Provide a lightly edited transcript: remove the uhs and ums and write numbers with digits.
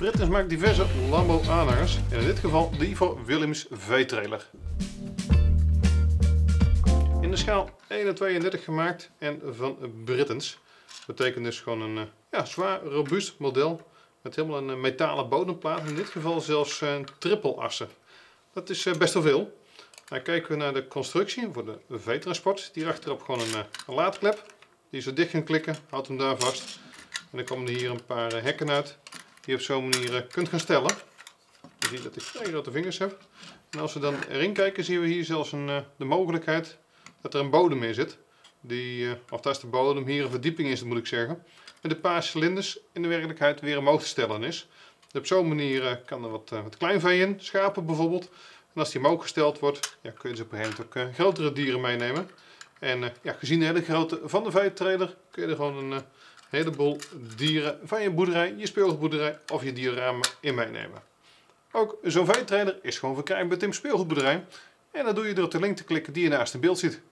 Brittens maakt diverse Lambo aanhangers en in dit geval die voor Willems V-trailer. In de schaal 1:32 gemaakt en van Brittens. Dat betekent dus gewoon een zwaar robuust model met helemaal een metalen bodemplaat. In dit geval zelfs trippelassen. Dat is best wel veel. Nou, kijken we naar de constructie voor de V-transport. Die achterop gewoon een laadklep. Die zo dicht gaan klikken, houdt hem daar vast. En dan komen er hier een paar hekken uit die je op zo'n manier kunt gaan stellen. Je ziet dat ik vrij grote vingers heb. En als we dan erin kijken zien we hier zelfs de mogelijkheid dat er een bodem in zit. Of dat is de bodem, hier een verdieping is, moet ik zeggen. Met een paar cilinders in de werkelijkheid weer omhoog te stellen is. Dus op zo'n manier kan er wat kleinvee in, schapen bijvoorbeeld. En als die omhoog gesteld wordt, kun je dus op een gegeven moment ook grotere dieren meenemen. En gezien de hele grootte van de V-trailer kun je er gewoon een heleboel dieren van je boerderij, je speelgoedboerderij of je dierenramen in meenemen. Ook zo'n V-trailer is gewoon verkrijgbaar bij Tim's Speelgoedboerderij. En dat doe je door op de link te klikken die je naast in beeld ziet.